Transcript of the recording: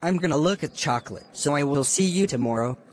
I'm gonna look at chocolate, so I will see you tomorrow.